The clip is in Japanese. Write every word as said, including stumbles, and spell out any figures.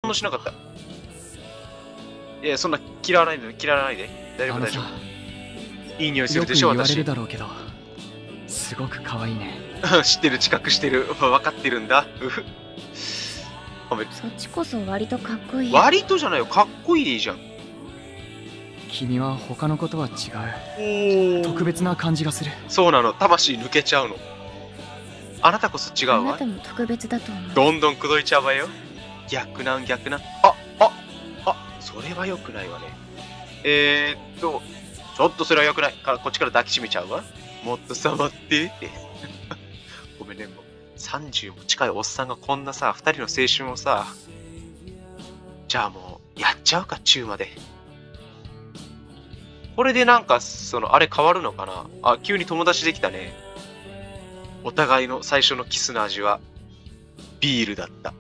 もしなかった。いや、そんな嫌わないで、嫌わないで。大丈夫、大丈夫。いい匂いするでしょ、 よく言われ私。 るだろうけど、すごく可愛いね。 知ってる、知覚してる。分かってるんだ。うふ。褒める。 そっちこそ割とかっこいい。 割とじゃないよ、かっこいいじゃん。 君は他の子とは違う。特別な感じがする。 そうなの、魂抜けちゃうの。あなたこそ違うわ。 あなたも特別だと思う。 どんどん口説いちゃうわよ。逆なん逆なん。あ、あ、あ、それは良くないわね。えー、っと、ちょっとそれは良くない。かこっちから抱きしめちゃうわ。もっと触ってって。ごめんね、もうさんじゅうも近いおっさんがこんなさ、ふたりの青春をさ、じゃあもう、やっちゃうか、チューまで。これでなんか、その、あれ変わるのかなあ、急に友達できたね。お互いの最初のキスの味は、ビールだった。